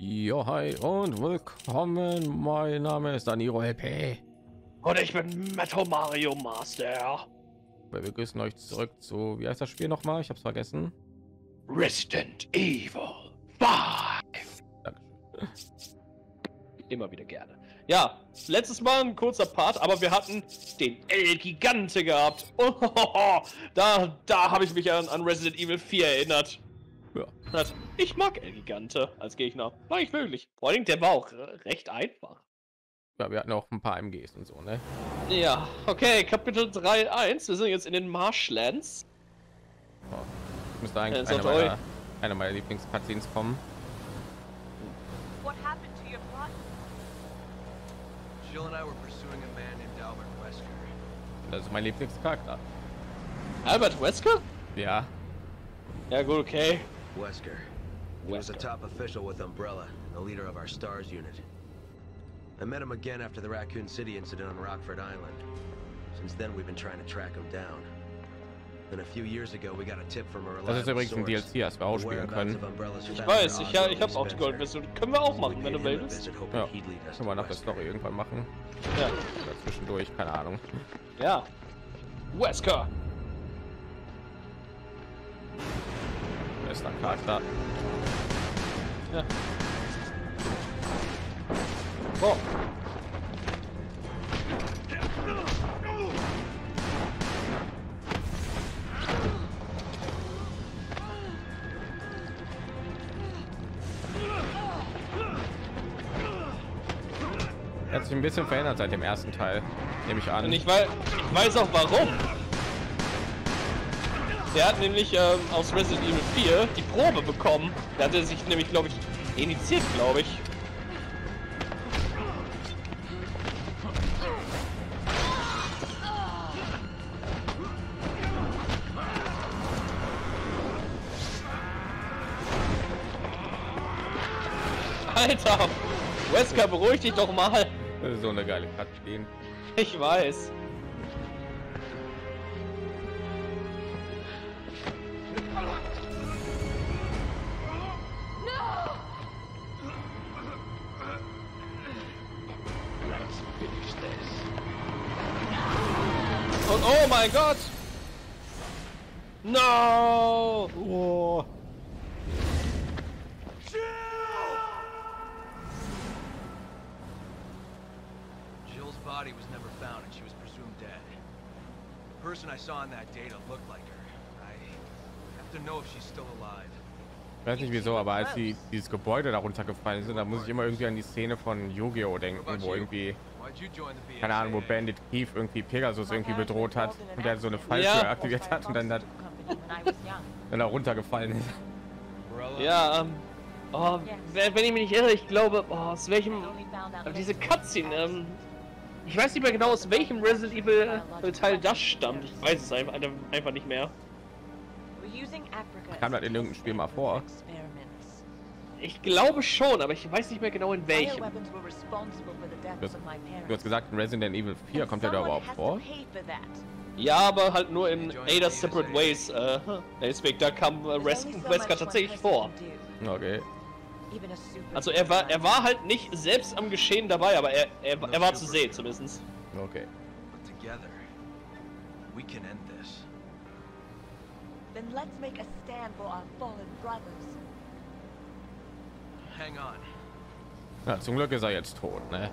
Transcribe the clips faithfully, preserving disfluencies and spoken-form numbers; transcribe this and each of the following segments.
Jo, hi und willkommen. Mein Name ist Daniro L P. Und ich bin Metal Mario Master. Wir begrüßen euch zurück zu, wie heißt das Spiel noch mal? Ich habe es vergessen. Resident Evil fünf. Dankeschön. Immer wieder gerne. Ja, letztes Mal ein kurzer Part, aber wir hatten den El Gigante gehabt. Oh, da da habe ich mich an, an Resident Evil vier erinnert. Ja. Ich mag El Gigante als Gegner. War ich wirklich. Vor allem, der war auch recht einfach. Ja, wir hatten auch ein paar M Gs und so, ne? Ja, okay, Kapitel drei Punkt eins. Wir sind jetzt in den Marshlands. Oh, müsste eigentlich Ja, eine meiner, eine meiner Lieblings-Cutscenes kommen. What happened to your plot? Jill and I were pursuing a man named Albert Wesker. Das ist mein Lieblingscharakter. Albert Wesker? Ja. Ja gut, okay. Wesker. He was a top official with Umbrella, the leader of our STARS unit. I met him again after the Raccoon City incident on Rockford Island. Since then, we've been trying to track him down. Then a few years ago, we got a tip from a reliable Das ist übrigens ein D L C, das wir ausspielen können. Ich weiß, ich, ich habe auch die Goldversion. Können wir auch machen, wenn du willst. Ja, können wir nach der Story irgendwann machen. Ja. Oder zwischendurch, keine Ahnung. Ja. Wesker. Bester Charakter. Ja. Oh. Er hat sich ein bisschen verändert seit dem ersten Teil, nehme ich an. Und ich weiß, ich weiß auch warum. Der hat nämlich ähm, aus Resident Evil vier die Probe bekommen. Der hatte sich nämlich, glaube ich, initiiert, glaube ich. Alter, Wesker, beruhig dich doch mal. Das ist so eine geile Cutscene. Ich weiß. Und oh mein Gott! No! Oh. Jill's body was never found and she was presumed dead. The person I saw in that data looked like her. I have to know if she's still alive. Ich weiß nicht wieso, aber als die dieses Gebäude darunter gefallen sind, da muss ich immer irgendwie an die Szene von Yu-Gi-Oh denken, wo irgendwie, keine Ahnung, wo Bandit Keith irgendwie Pegasus irgendwie bedroht hat und der so eine Falltür Ja. aktiviert hat und dann hat dann da runtergefallen ist. Ja, ähm, oh, wenn ich mich nicht irre, ich glaube, oh, aus welchem, diese Cutscene, ähm, ich weiß nicht mehr genau, aus welchem Resident Evil Teil das stammt. Ich weiß es einfach, einfach nicht mehr. Kam das in irgendeinem Spiel mal vor? Ich glaube schon, aber ich weiß nicht mehr genau in welchem. Du hast, du hast gesagt, in Resident Evil vier kommt er da überhaupt vor? Ja, aber halt nur in Ada Separate Ways. Äh, deswegen, da kam äh, Wesker tatsächlich vor. Okay. Also er war, er war halt nicht selbst am Geschehen dabei, aber er, er, er war zu sehen zumindest. Okay. Together, we can end this. Then let's make a stand for our fallen brothers. Hang on. Ja, zum Glück ist er jetzt tot, ne?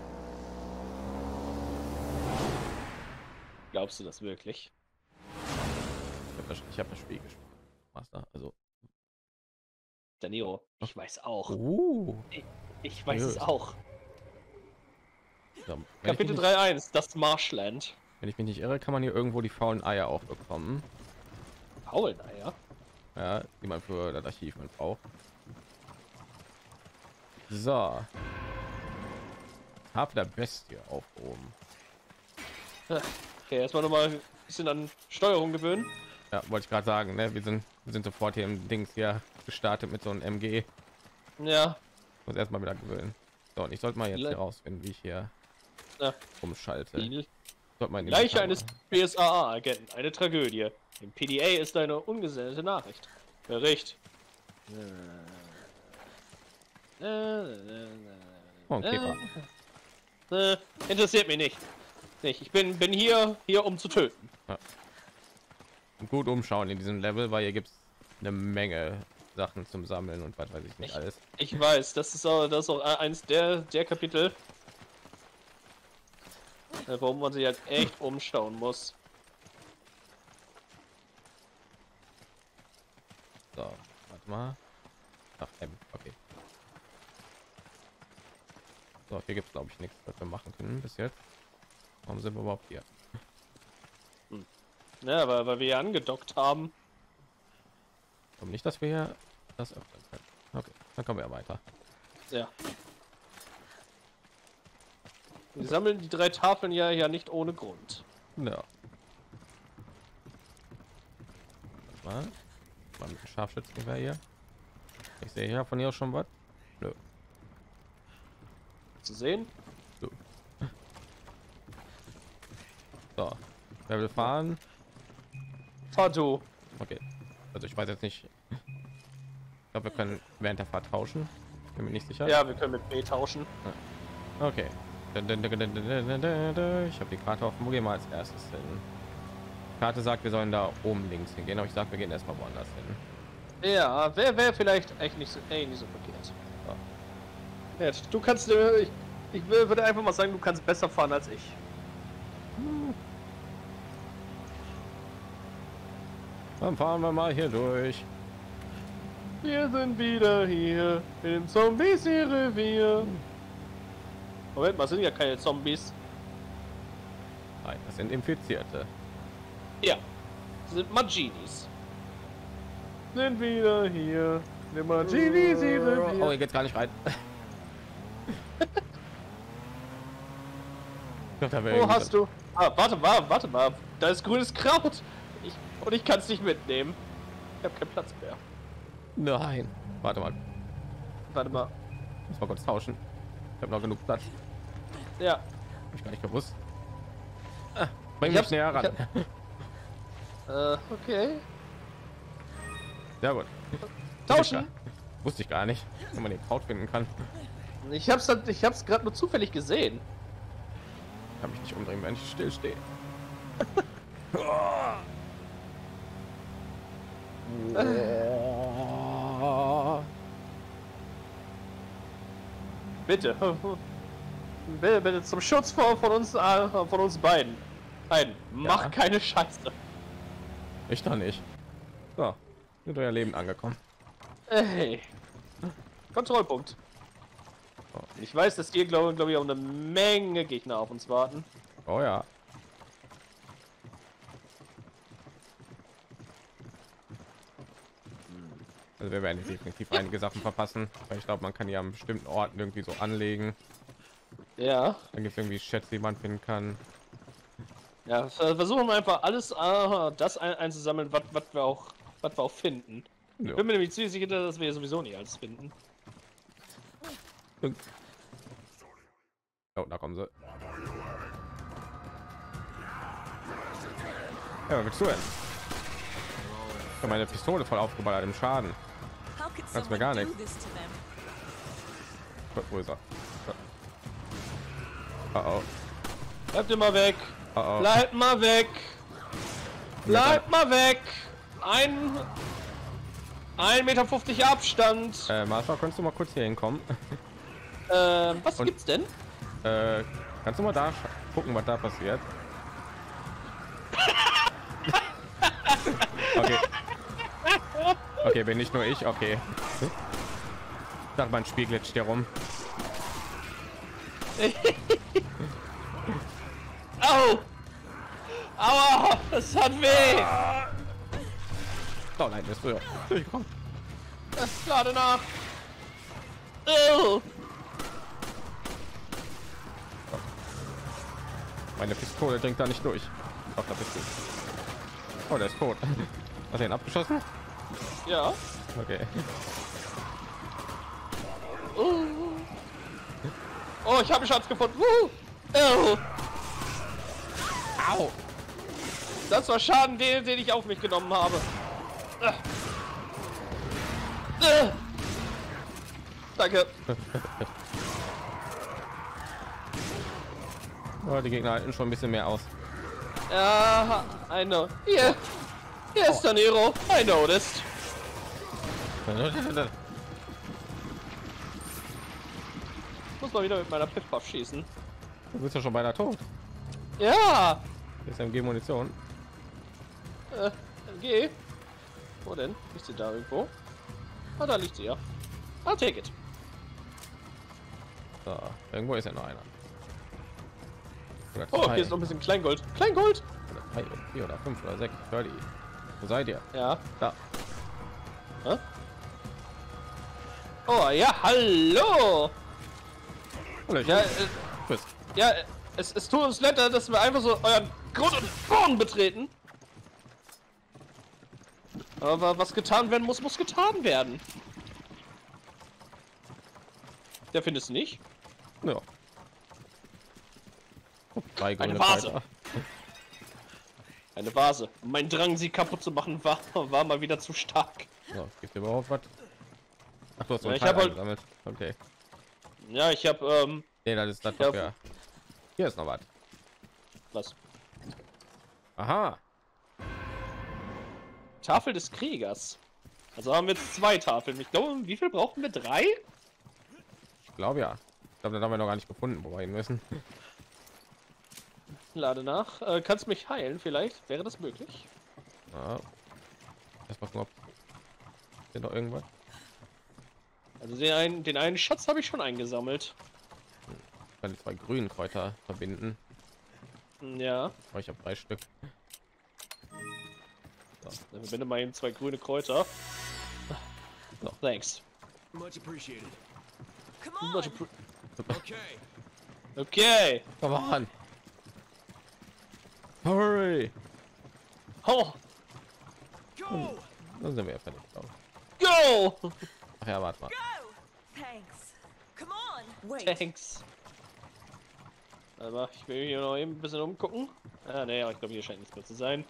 Glaubst du das wirklich? Ich habe das, ich hab das Spiel gespielt. Master, also. Danilo, ich weiß auch. Uh. Ich, ich weiß Seriös. es auch. Ja, wenn Kapitel ich mich drei Punkt eins, das Marshland. nicht- Wenn ich mich nicht irre, kann man hier irgendwo die faulen Eier auch bekommen. Pauleneier? Ja, die man für das Archiv man braucht. So. Hab der Bestie aufgehoben. Okay, erstmal noch mal ein bisschen an Steuerung gewöhnen. Ja, wollte ich gerade sagen, ne? Wir sind, wir sind sofort hier im Dings hier gestartet mit so einem M G. Ja. Muss erstmal wieder gewöhnen. So, und ich sollte mal jetzt Le hier rausfinden, wie ich hier Ja. umschalte. Viel. Sollte man in die Leiche Kamera- eines P S A A-Agenten, eine Tragödie. Im P D A ist eine ungesendete Nachricht. Bericht. Oh, ein Käfer. Äh, interessiert mich nicht. nicht. Ich bin, bin hier, hier um zu töten. Ja. Gut umschauen in diesem Level, weil hier gibt es eine Menge Sachen zum Sammeln und was weiß ich nicht ich, alles. Ich weiß, das ist auch, das ist auch eins der, der Kapitel, warum man sich halt echt umschauen muss. So, warte mal. Ach, M, okay. So, hier gibt es glaube ich nichts, was wir machen können bis jetzt. Warum sind wir überhaupt hier? Hm. Ja, weil, weil wir ja angedockt haben. Und nicht, dass wir hier das öffnen können. Okay, dann kommen wir weiter. Ja. Wir sammeln die drei Tafeln ja ja nicht ohne Grund. Ja. Mal, mal mit dem Scharfschützengewehr hier. Ich sehe hier von hier aus schon was. Nö. Zu sehen. So. So. Wer will fahren? Fahr du. Okay. Also ich weiß jetzt nicht. Ich glaube, wir können während der Fahrt tauschen. Bin mir nicht sicher. Ja, wir können mit B tauschen. Ja. Okay. Ich habe die Karte offen. Wo gehen wir als erstes hin? Die Karte sagt, wir sollen da oben links hingehen, aber ich sag, wir gehen erstmal woanders hin. Ja, wäre wär vielleicht echt nicht so, ey, nicht so verkehrt. Ja. Ja, du kannst, äh, ich, ich würde einfach mal sagen, du kannst besser fahren als ich. Hm. Dann fahren wir mal hier durch. Wir sind wieder hier im Zombies-Revier. Moment mal, sind ja keine Zombies. Nein, das sind Infizierte. Ja, das sind Maginis. Sind wieder hier im Maginis-Revier. Oh, hier geht's gar nicht rein. Gott, da Wo hast du? Ah, warte mal, warte mal. Da ist grünes Kraut. Ich, und ich kann es nicht mitnehmen. Ich habe keinen Platz mehr. Nein. Warte mal. Warte mal. Muss mal kurz tauschen. Ich habe noch genug Platz. Ja. Hab ich gar nicht gewusst. Ah, bring Ich mich hab's- näher ran. ich Äh, okay. Sehr gut. Tauschen. Wusste ich gar nicht, wenn man den Kraut finden kann. Ich hab's, halt- ich hab's gerade nur zufällig gesehen. Ich kann mich nicht umdrehen, wenn ich still stehe. Bitte. Bitte, bitte zum Schutz von, von uns, äh, von uns beiden. Nein, mach Ja. keine Scheiße. Ich doch nicht. So, mit euer Leben angekommen. Ey. Kontrollpunkt. Oh. Ich weiß, dass hier, glaube glaub ich, auch eine Menge Gegner auf uns warten. Oh ja. Also wir werden definitiv einige Sachen verpassen, weil ich glaube, man kann ja an bestimmten Orten irgendwie so anlegen. Ja. Dann gibt es irgendwie Schätze, die man finden kann. Ja, ver- versuchen wir einfach alles äh, das ein einzusammeln, was wir auch, was wir auch finden. Ja. Ich bin mir nämlich ziemlich sicher, dass wir sowieso nicht alles finden. Oh, da kommen sie. Ja, was willst du denn? Ich hab meine Pistole voll aufgeballert im Schaden. Kannst mir gar nicht. Wo ist er? Oh oh. Bleibt immer weg. Oh oh. Bleibt mal weg. Bleibt mal weg. Ein ein Meter fünfzig Abstand. Äh, Martha, kannst du mal kurz hier hinkommen? Äh, was Und- gibt's denn? Äh, kannst du mal da sch- gucken, was da passiert? Okay. Okay, bin nicht nur ich, okay. Ich dachte, mein Spiel glitscht hier rum. Au! Aua! Das hat weh! Oh nein, ist früher. Durchgekommen. Das ist gerade nach. Oh. Meine Pistole dringt da nicht durch. Doch, da bist du. Oh, der ist tot. Hast du ihn abgeschossen? Ja. Okay. Oh, oh ich habe einen Schatz gefunden. Uh. Oh. Au! Das war Schaden, den, den ich auf mich genommen habe. Äh. Äh. Danke. Oh, die Gegner halten schon ein bisschen mehr aus. Ja, I know. Hier. Hier ist der Nero. I noticed. Muss mal wieder mit meiner Piff-Puff schießen. Du bist ja schon beinahe tot. Ja. Hier ist M G-Munition. Äh, M G. Wo denn? Ist sie da irgendwo? Ah, da liegt sie ja. I'll take it. So, irgendwo ist ja noch einer. Oder Oh, zwei. hier ist noch ein bisschen Kleingold. Kleingold! Oder drei oder vier oder fünf oder sechs. Hör die. Wo seid ihr? Ja. Da. Hä? Oh, ja, hallo! Hallo, ich Ja, äh, Tschüss. ja es, es tut uns leid, dass wir einfach so euren Grund und Boden betreten. Aber was getan werden muss, muss getan werden. Der findest du nicht? Ja. Drei Eine grüne Vase. Kräuter. Eine Vase. Mein Drang, sie kaputt zu machen, war, war mal wieder zu stark. So, gibt überhaupt was? Ach, du hast so Ja, ein ich Teil hab halt- eingesammelt. Okay. Ja, ich hab, ähm, Nee, das ist das, Ja. was wir... Hier ist noch was. was? Aha. Tafel des Kriegers. Also haben wir jetzt zwei Tafeln. Ich glaube, wie viel brauchen wir? Drei? Ich glaube ja. Ich glaube, das haben wir noch gar nicht gefunden, wo wir hin müssen. Lade nach. Äh, kannst mich heilen vielleicht? Wäre das möglich? Ja. Erst mal gucken, ob hier noch irgendwas. Also den einen, den einen Schatz habe ich schon eingesammelt. Ich kann die zwei grünen Kräuter verbinden. Ja. Aber ich habe drei Stück. Dann verbinde mal eben zwei grüne Kräuter. So. Thanks. Much appreciated. Come Much on! appre- Okay. Okay. Come on. Hurry. Oh, Go! Dann sind wir ja fertig. glaub ich. go! Ach ja, warte mal. Go! Thanks. Come on! Wait. Thanks. Aber ich will hier noch eben ein bisschen umgucken. Ah, ne, aber ich glaube, hier scheint nichts mehr zu sein.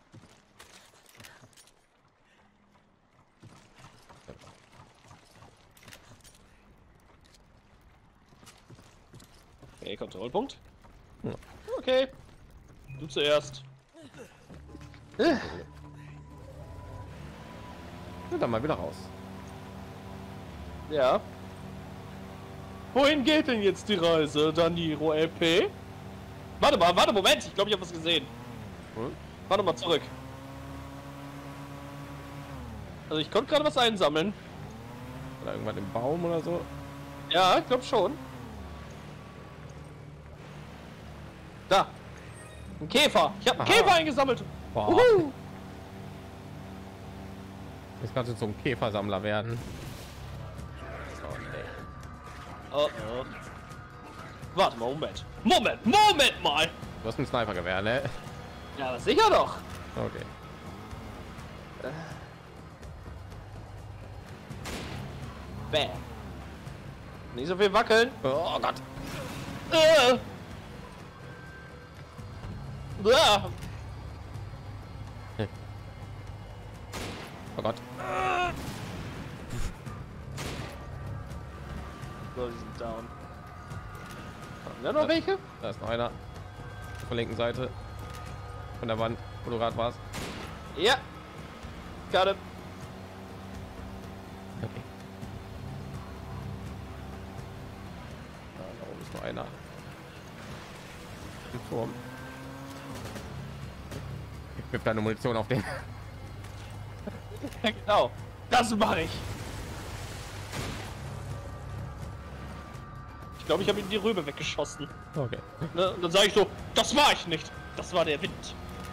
Okay, Kontrollpunkt. Ja. Okay. Du zuerst. Ja, dann mal wieder raus. Ja. Wohin geht denn jetzt die Reise, Daniro L P? Warte mal, warte, Moment. Ich glaube, ich habe was gesehen. Hm? Warte mal zurück. Also ich konnte gerade was einsammeln. Oder irgendwas im Baum oder so. Ja, ich glaube schon. Da. Ein Käfer. Ich habe einen Aha. Käfer eingesammelt. Boah. Uhu. Jetzt kannst du zum Käfersammler werden. Oh, nee. Oh, oh. Warte mal, Moment. Moment, Moment mal. Du hast ein Snipergewehr, ne? Ja, aber sicher doch. Okay. Bäh. Nicht so viel wackeln. Oh Gott. Äh. Ja. Oh Gott. So, die sind down. Haben wir noch welche? Da ist noch einer. Von der linken Seite. Von der Wand, wo du gerade warst. Ja. Got it. Okay. Da, da oben ist noch einer. Im Turm. Ich wirf deine Munition auf den. Ja, genau. Das mache ich. Ich glaube, ich habe ihm die Rübe weggeschossen. Okay. Ne? Und dann sage ich so, das war ich nicht. Das war der Wind.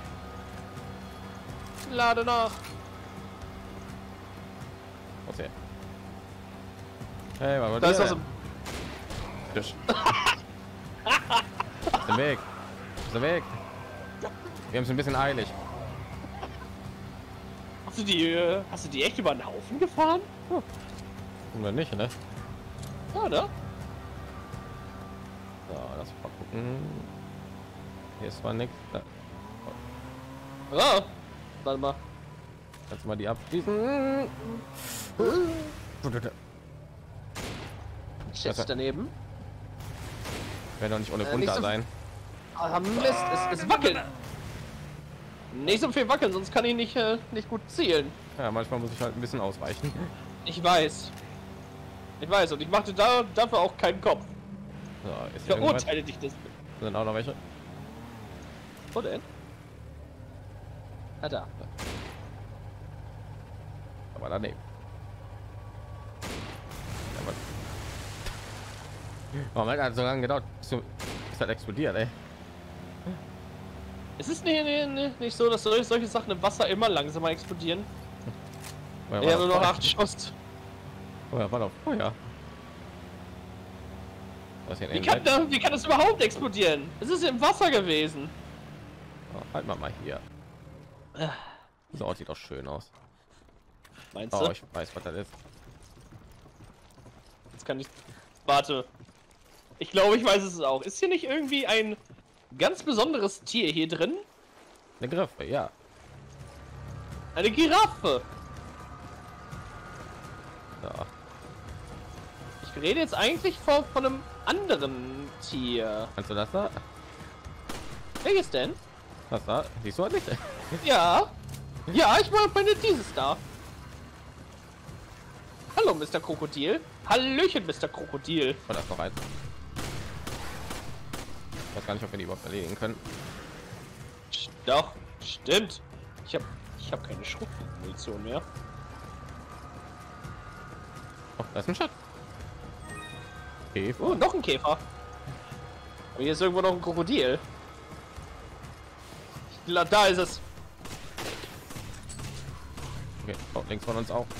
Lade nach. Okay. Hey, was Da ist war das das? im Tisch. Ist der Weg. Ist der Weg. Wir haben es ein bisschen eilig. Hast du die, äh, hast du die echt über den Haufen gefahren? Oder nicht, ne? Ja, ne? So, lass mal gucken. Hier ist zwar nichts. Da. Ja. Warte mal. Kannst du mal die abschließen? Shit, daneben. Werden doch nicht ohne Äh, Grund nicht da so- sein. Ah, Mist, es, es wackelt. Nicht so viel wackeln, sonst kann ich nicht, äh, nicht gut zielen. Ja, manchmal muss ich halt ein bisschen ausweichen. Ich weiß. Ich weiß, und ich machte da dafür auch keinen Kopf. So, ist Ich hier irgendwas? verurteile dich das. Sind auch noch welche? Wo denn? Ah, da. Aber daneben. Ja, aber warum hat das so lange gedauert, bis du- bis das explodiert, ey? Es ist nicht, nicht, nicht, nicht so, dass solche, solche Sachen im Wasser immer langsamer explodieren. Oder Ja, war nur das noch Feuer? acht Schuss. Oder war doch Feuer? Was hier Wie in kann, da, wie kann das überhaupt explodieren? Es ist im Wasser gewesen. Oh, halt mal mal hier. So sieht doch schön aus. Meinst Oh, du? ich weiß, was das ist. Jetzt kann ich... Warte. Ich glaube, ich weiß es auch. Ist hier nicht irgendwie ein ganz besonderes Tier hier drin? Eine Griffe, ja. Eine Giraffe. So. Ich rede jetzt eigentlich von, von einem anderen Tier. Kannst du das da? Welches denn? Was da? Siehst du das nicht? Ja. Ja, ich meine dieses da. Hallo, Mister Krokodil. Hallöchen, Mister Krokodil. Oh, da ist noch eins. Ich weiß gar nicht, ob wir die überhaupt erledigen können. Doch, stimmt. Ich habe ich hab keine Schrotmunition mehr. Oh, da ist ein Schatz. Okay. Oh, noch ein Käfer. Aber hier ist irgendwo noch ein Krokodil. Ich glaub, da ist es. Okay. Oh, links von uns auch.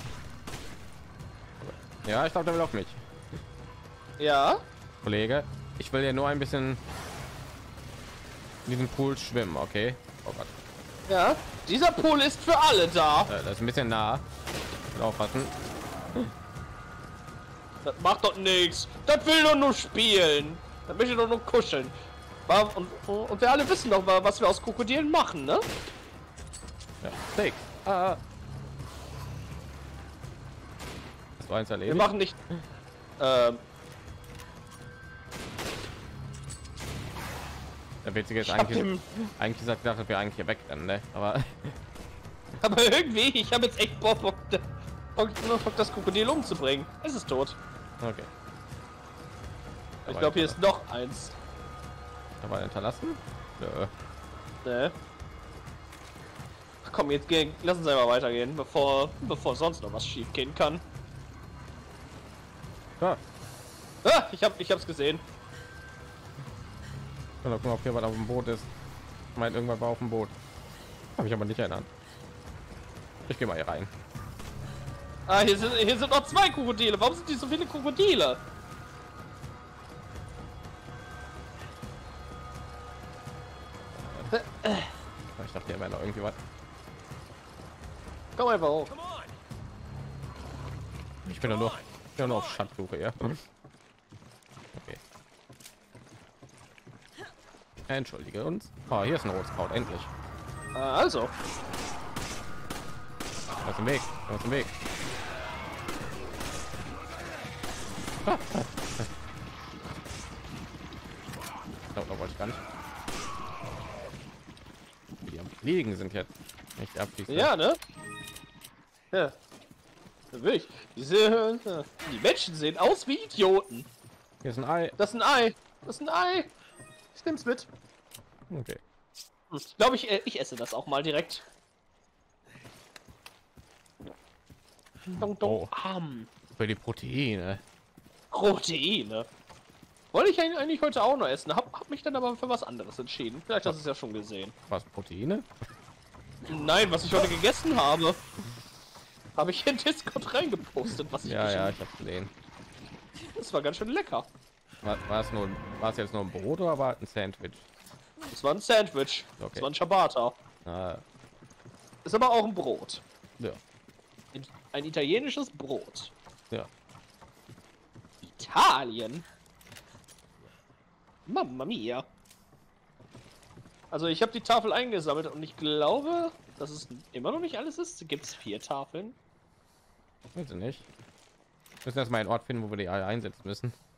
Ja, ich glaube, der will auf mich. Ja. Kollege, ich will ja nur ein bisschen in diesem Pool schwimmen, okay? Oh Gott. Ja. Dieser Pool ist für alle da. Äh, das ist ein bisschen nah. Aufpassen. Das macht doch nichts. Das will doch nur spielen. Das möchte doch nur kuscheln. Und, und, und wir alle wissen doch mal, was wir aus Krokodilen machen, ne? Ja, Steak. Ah. Das war eins Wir erledigt. machen nicht. Ähm, Der witzige ist ich hab eigentlich, dem, eigentlich gesagt, dass wir eigentlich hier wegrennen, ne? Aber aber irgendwie, ich habe jetzt echt Bock, Bock, Bock, Bock, das Krokodil umzubringen. Es ist tot. okay. Ich glaube, hier ist noch eins. Aber hinterlassen? Nö. Ne? Ach komm, jetzt gehen, lass uns einfach weitergehen, bevor, bevor sonst noch was schief gehen kann. Ja. Ah, ich hab, ich hab's gesehen. Ich kann doch gucken, ob hier was auf dem Boot ist. Ich meine, irgendwann war auf dem Boot. Habe ich aber nicht erinnert. Ich gehe mal hier rein. Ah, hier sind, hier sind noch zwei Krokodile. Warum sind die so viele Krokodile? Ich dachte, hier wäre noch irgendwie was. Komm einfach hoch. Ich bin ja nur, ich bin nur auf Schatzsuche, ja. Okay. Entschuldige uns. Oh, hier ist ein rotes Kraut, endlich. Ah, also. Aus dem Weg, aus dem Weg. Ah, ah. Oh, da wollte ich gar nicht. Die am Fliegen sind jetzt nicht abfließen. Ja, ne? Ja. Wirklich. Diese, die Menschen sehen aus wie Idioten. Hier ist ein Ei. Das ist ein Ei. Das ist ein Ei. Ich nehm's mit. Okay. Hm, ich glaube, ich, äh, ich esse das auch mal direkt. Dong, dong, Oh. am. Für die Proteine. Proteine. Wollte ich eigentlich eigentlich heute auch noch essen. Hab, hab mich dann aber für was anderes entschieden. Vielleicht hast du es ja schon gesehen. Was, Proteine? Nein, was ich heute gegessen habe. Habe ich in Discord reingepostet, was ich Ja, ja, gegessen ich habe gesehen. habe. Das war ganz schön lecker. War, war es nur, war es jetzt nur ein Brot oder war es ein Sandwich? Das war ein Sandwich. Okay. Das war ein Ciabatta. Ah, Ist aber auch ein Brot. ja, Ein- Ein italienisches Brot. ja. Italien? Mamma mia. Also ich habe die Tafel eingesammelt und ich glaube, dass es immer noch nicht alles ist. Gibt es vier Tafeln? Weiß ich nicht. Wir müssen erstmal einen Ort finden, wo wir die alle einsetzen müssen.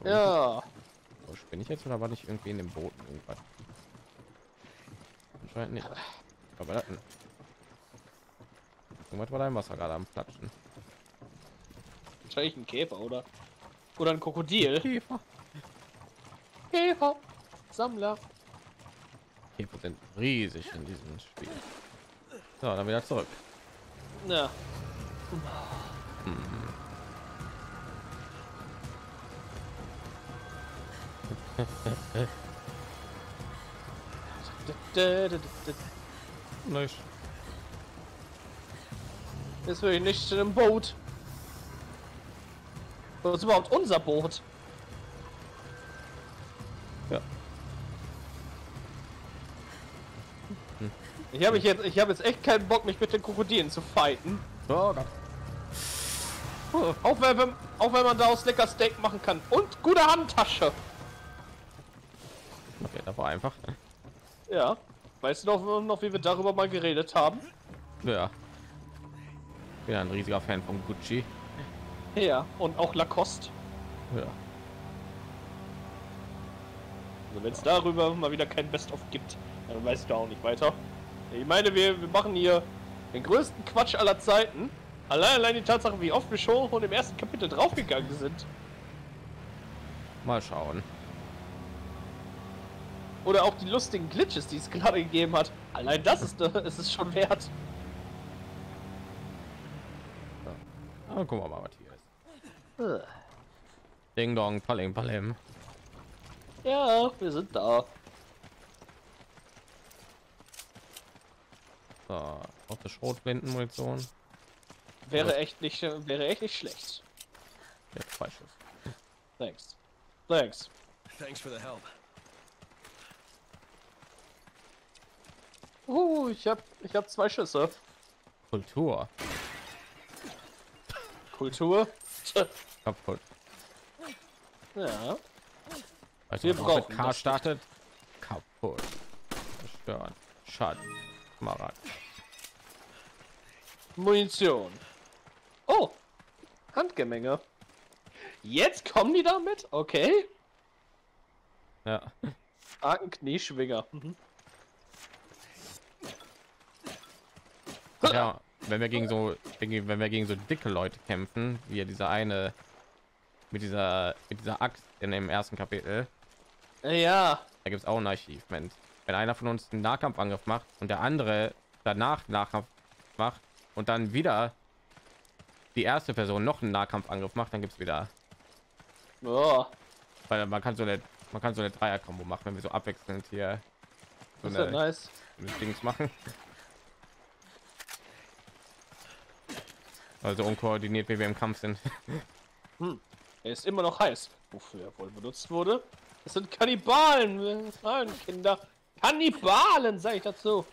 Ja. So, bin ich jetzt oder war ich irgendwie in dem Boot irgendwas? Anscheinend nicht. Aber da, irgendwas war da im Wasser gerade am Platschen. Wahrscheinlich ein Käfer, oder? Oder ein Krokodil. Käfer. Käfer. Sammler. Käfer sind riesig in diesem Spiel. So, dann wieder zurück. Ja. Nicht. Jetzt will ich nicht in einem Boot. Das ist überhaupt unser Boot. Ja. Ich habe jetzt, ich habe jetzt echt keinen Bock, mich mit den Krokodilen zu fighten. Oh Gott. Auch wenn, auch wenn man daraus lecker Steak machen kann. Und gute Handtasche. Okay, das war einfach. Ja. Weißt du noch, noch wie wir darüber mal geredet haben? Ja. Ich bin ein riesiger Fan von Gucci. Ja. Und auch Lacoste. Ja. Also wenn es darüber mal wieder kein Best-of gibt, dann weiß ich da auch nicht weiter. Ich meine, wir, wir machen hier den größten Quatsch aller Zeiten. Allein, allein die Tatsache, wie oft wir schon im ersten Kapitel draufgegangen sind. Mal schauen. Oder auch die lustigen Glitches, die es gerade gegeben hat. Allein das ist, ist es schon wert. Ja. Ah, gucken wir mal, was hier ist. Ding Dong, Palim, Palim. Ja, wir sind da. So, auch das Schrotblindenmunition. Wäre echt nicht, wäre echt nicht schlecht. Ja, zwei Schuss. Thanks. Thanks. Thanks for the help. Uh, ich hab, ich hab zwei Schüsse. Kultur. Kultur. Kaputt. Ja. Also, Wir was brauchen mit K das startet. Kaputt. Zerstören. Schaden. Kamerad. Munition. Oh. Handgemenge. Jetzt kommen die damit? Okay. Ja. Starken Knieschwinger. Mhm. Ja, wenn wir gegen so, wenn wir gegen so dicke Leute kämpfen, wie dieser eine mit dieser mit dieser Axt in dem ersten Kapitel, Ja. da gibt es auch ein Achievement. Wenn einer von uns einen Nahkampfangriff macht und der andere danach Nahkampf macht und dann wieder die erste Person noch einen Nahkampfangriff macht, dann gibt es wieder, Oh. weil man kann so eine man kann so eine Dreier-Kombo machen, wenn wir so abwechselnd hier so Das ist ja eine nice. Dings machen. Also unkoordiniert, wie wir im Kampf sind. Hm. Er ist immer noch heiß. Wofür er wohl benutzt wurde? Das sind Kannibalen, Kinder. Kannibalen, sag ich dazu.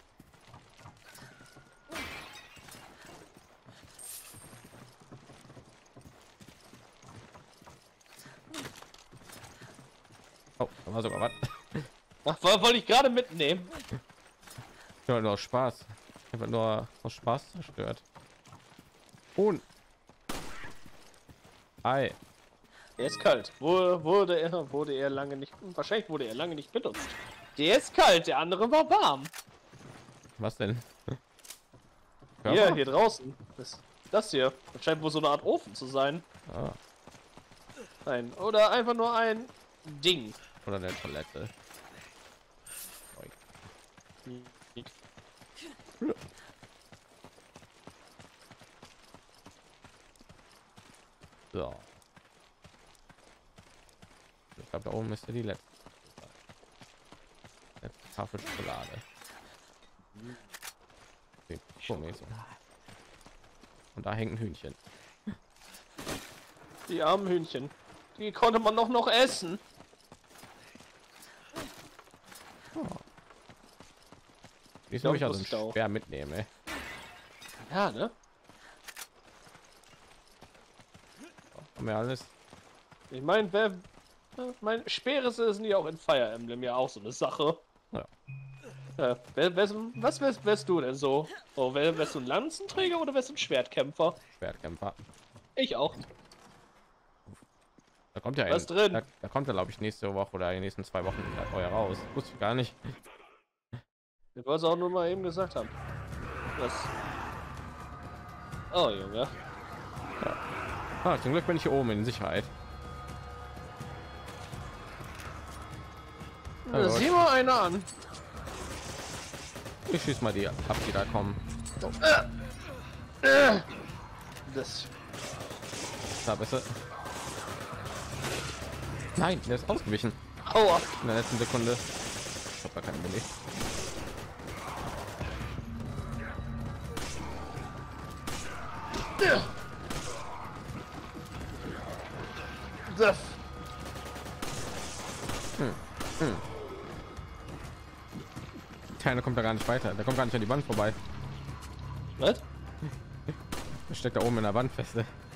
Oh, da war sogar was. Ach, wollte ich gerade mitnehmen. Ja, nur aus Spaß. Ich habe nur aus Spaß zerstört. Und Ei. Der ist kalt. Wo, wurde er wurde er lange nicht. Wahrscheinlich wurde er lange nicht benutzt. Der ist kalt, der andere war warm. Was denn? Hier, hier draußen. Das, das hier. Das scheint wohl so eine Art Ofen zu sein. Ah, Nein. Oder einfach nur ein Ding. oder eine Toilette. So. Ich glaube, da oben ist ja die letzte. Letzte Tafel Schokolade. Okay, Schokolade. Und da hängt ein Hühnchen. Die armen Hühnchen. Die konnte man doch noch essen. Oh. Ich glaub, soll ich also muss ich auch. schwer mitnehmen, ey. Ja, ne? Haben wir alles? Ich meine, wer. Mein Speere sind ja auch in Fire Emblem ja auch so eine Sache. Ja. Ja, wer, wer, was wärst, wärst du denn so? Oh, wär, wärst du ein Lanzenträger oder wärst du ein Schwertkämpfer? Schwertkämpfer. Ich auch. Da kommt ja Was ein, drin? Da, da kommt er, glaube ich, nächste Woche oder in den nächsten zwei Wochen euer raus. Wusste ich gar nicht. Ich wollte es auch nur mal eben gesagt haben. Was? Oh, Junge. Ja. Ah, zum Glück bin ich hier oben in Sicherheit. Da sieh mal einer an. Ich schieß mal die ab, die da kommen. Äh, äh. Das. Da besser. Nein, der ist ausgewichen. Aua. In der letzten Sekunde. Ich hab da keinen Beleg. Das. Hm. Hm. Keiner kommt da gar nicht weiter. Der kommt gar nicht an die Wand vorbei. Was? Der steckt da oben in der Wand fest.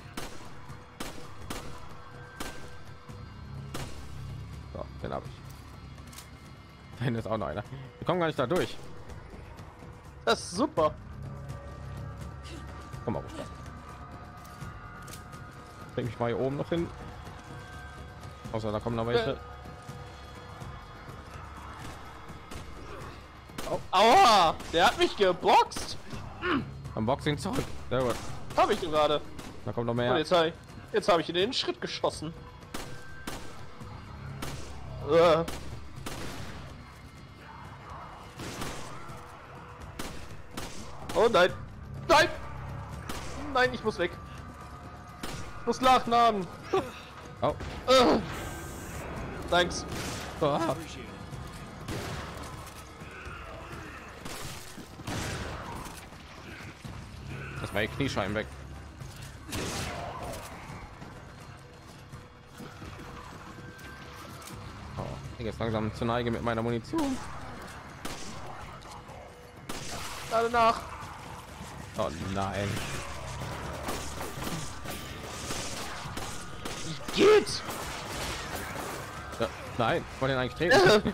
So, den habe ich. Da hinten ist auch noch einer. Wir kommen gar nicht da durch. Das ist super. Komm mal runter. Bring mich mal hier oben noch hin. Außer da kommen noch welche. Au- Aua! Der hat mich geboxt. Am Boxing zurück. Sehr gut. Habe ich gerade. Da kommt noch Und mehr. jetzt habe ich, jetzt habe ich in den Schritt geschossen. Äh. Oh nein! Nein! Nein, ich muss weg. Ich muss nachladen. Oh. Äh. Thanks. Ah. Das war ihr Kniescheiben weg. Oh, ich jetzt langsam zur Neige mit meiner Munition. Alle nach. Oh nein. Geht! Ja, nein, ich wollte ihn eigentlich treten.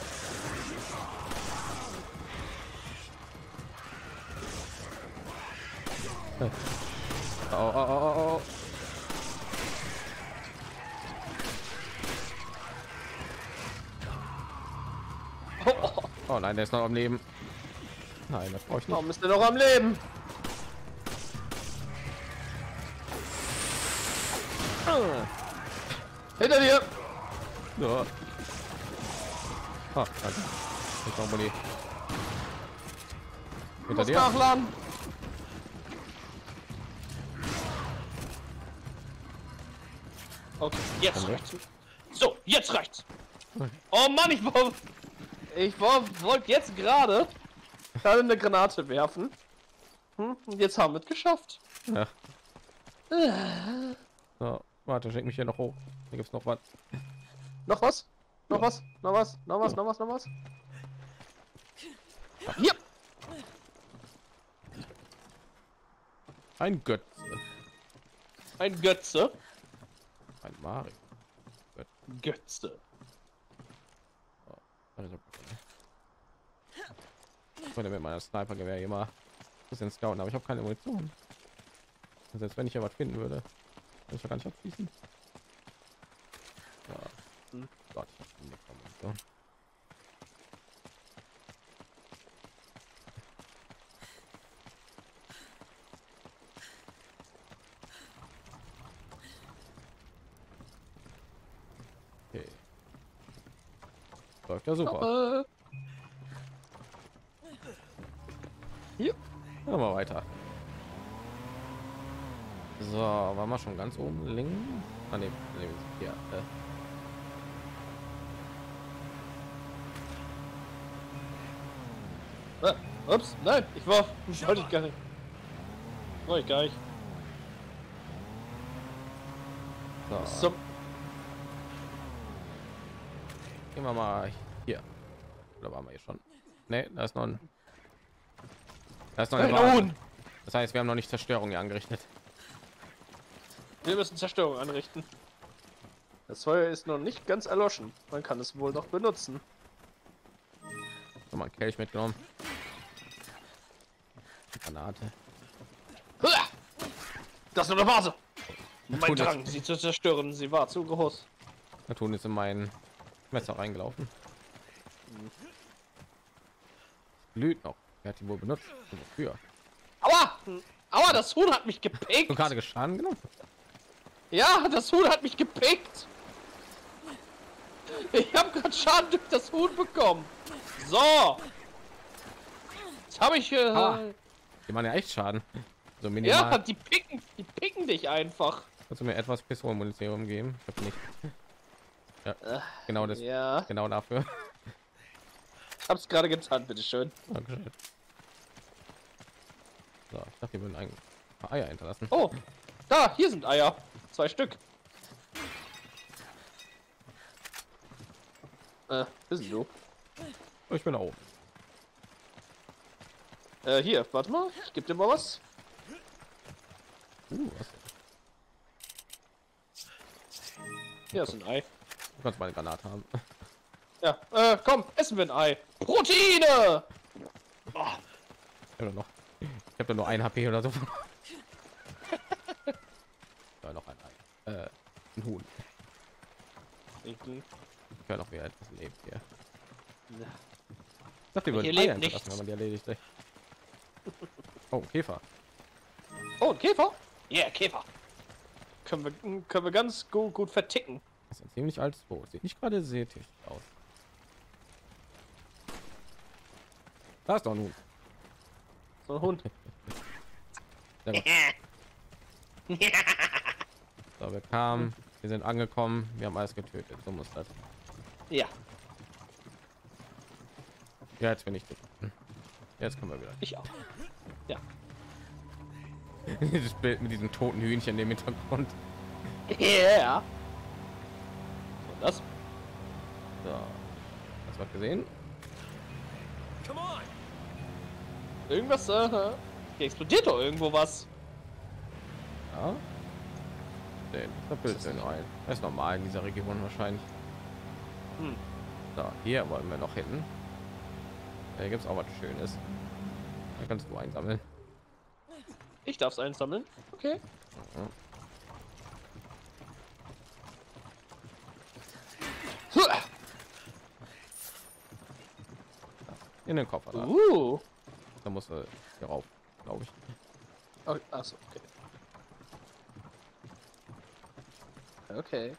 Oh, oh, oh, oh, oh. Oh, Oh nein, der ist noch am Leben. Nein, das brauche ich nicht. warum ist der noch am Leben? Hinter dir! Ja. Ah, danke. Ich noch Muni. Hinter Muss dir. nachladen. Okay, jetzt Komm reicht's. So, jetzt reicht's. Oh Mann, ich war, ich war, wollte jetzt gerade gerade eine Granate werfen. Hm? Und jetzt haben wir es geschafft. Ja. So, warte, schick mich hier noch hoch. Hier gibt's noch was. Noch was? Noch was? Noch was? Noch was? Noch was? Noch was? Hier! Ein Götze. Ein Götze. Ein Mario. Götze. Also, ich wollte mit meiner Sniper-Gewehr immer ein bisschen scouten, aber ich habe keine Munition. Und selbst wenn ich ja was finden würde, kann ich ja gar nicht abschießen. Ja. Hm. Gott, ich hab hinbekommen. So. Okay. Läuft ja super. Äh. Hier. Ja, mal weiter. So, waren wir schon ganz oben links? Ah, nee, nee, ja, äh. Ah, ups, nein, ich war, ich wollte ich gar nicht. Wollte ich gar nicht. So, So, gehen wir mal hier. Oder waren wir hier schon? Nee, da ist noch ein. Da ist noch eine Ein Ware. Huhn. Das heißt, wir haben noch nicht Zerstörung hier angerichtet. wir müssen Zerstörung anrichten. Das Feuer ist noch nicht ganz erloschen. Man kann es wohl noch benutzen. So, mal einen Kelch mitgenommen. Granate. Huah! Das ist nur eine Vase. Mein Drang, sie zu zerstören, sie war zu groß. Natun ist in mein Messer reingelaufen. Blüht noch. Wer hat die wohl benutzt? Wofür? Aua! Aua, das Huhn hat mich gepickt! Du gerade geschaden genommen? Ja, das Huhn hat mich gepickt! Ich habe gerade Schaden durch das Huhn bekommen. So! Jetzt habe ich... Äh, ah, die machen ja echt Schaden. So minimal. ja, die picken, die picken dich einfach. Kannst du mir etwas Pistolenmunition geben? Ich hab nicht. Ja, Äh, genau das. Ja, Genau dafür. ich hab's gerade getan, bitteschön. Dankeschön. So, ich dachte, die würden ein paar Eier hinterlassen. Oh, da, hier sind Eier. Zwei Stück. Äh, bist du? Ich bin da oben. Äh, hier, warte mal, ich geb dir mal was. Uh, was? Hier ist ein Ei. Du kannst meine Granate haben. Ja, äh, komm, essen wir ein Ei. Proteine! Oh, Ich habe noch. Ich habe da nur ein H P oder so. Ja, noch ein Ei. Äh, ein Huhn. ich, Ich höre noch, wie er etwas lebt hier. ja. Ich dachte, die Hier würden lebt Eier hinterlassen, nichts. wenn man die erledigt. Ey. Oh, Käfer. Oh, ein Käfer? Ja, yeah, Käfer. Können wir, können wir ganz gut, gut verticken. Das ist ein ziemlich altes Boot. Sieht nicht gerade sehr tüchtig aus. Da ist doch ein Huhn. So ein Hund. Sehr gut. So, wir kamen, wir sind angekommen, wir haben alles getötet. So muss das. Ja, Ja, jetzt bin ich tot. Jetzt kommen wir wieder. ich auch. Ja. Dieses Bild mit diesem toten Hühnchen im Hintergrund. Yeah. Und das? So. Hast du was gesehen? Irgendwas, äh, hier explodiert doch irgendwo was. Ja. Den verpilzt den ein. Das ist normal in dieser Region wahrscheinlich. Hm. So, hier wollen wir noch hin. Hier gibt es auch was Schönes. Da kannst du einsammeln. Ich darf es einsammeln. Okay. Mhm. In den Koffer da. Uh. Da muss er hier rauf, glaube ich. Oh, achso, okay. Okay.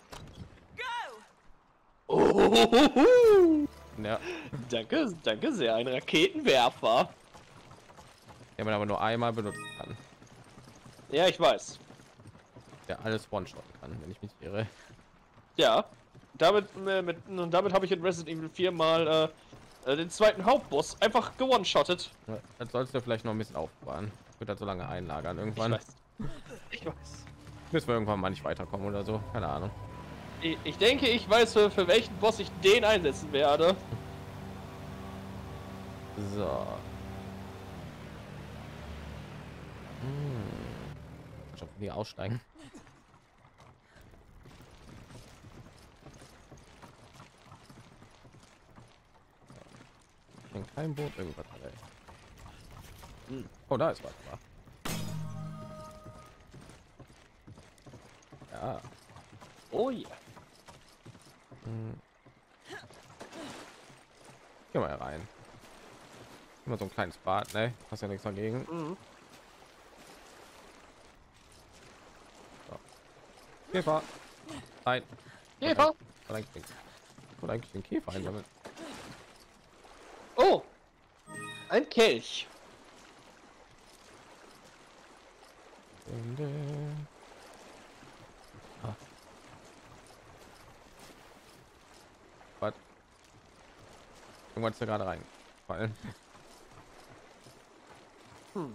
Go! Oh, Ja, danke, danke sehr, ein Raketenwerfer. den man aber nur einmal benutzen kann. Ja, ich weiß. Der alles one-shotten kann, wenn ich mich irre. Ja. Damit, äh, mit, und damit habe ich in Resident Evil vier mal äh, äh, den zweiten Hauptboss einfach gewone-shottet. Ja, das sollst du vielleicht noch ein bisschen aufbauen. Wird das so lange einlagern Ich irgendwann. weiß. Ich weiß. Bis wir irgendwann mal nicht weiterkommen oder so. Keine Ahnung. Ich, ich denke, ich weiß, für, für welchen Boss ich den einsetzen werde. So. Hm. Schon hier aussteigen. In kein Boot irgendwas. Ey. Hm. Oh, da ist was. Ja. Oh ja. Hm. Geh mal rein. Immer so ein kleines Bad, ne? Hast ja nichts dagegen. Mhm. So. Käfer. Nein. Käfer. Oder eigentlich den, oder eigentlich den Käfer einsammeln. Oh. Ein Kelch. Ah. Was? Irgendwann ist da gerade reingefallen. Hm.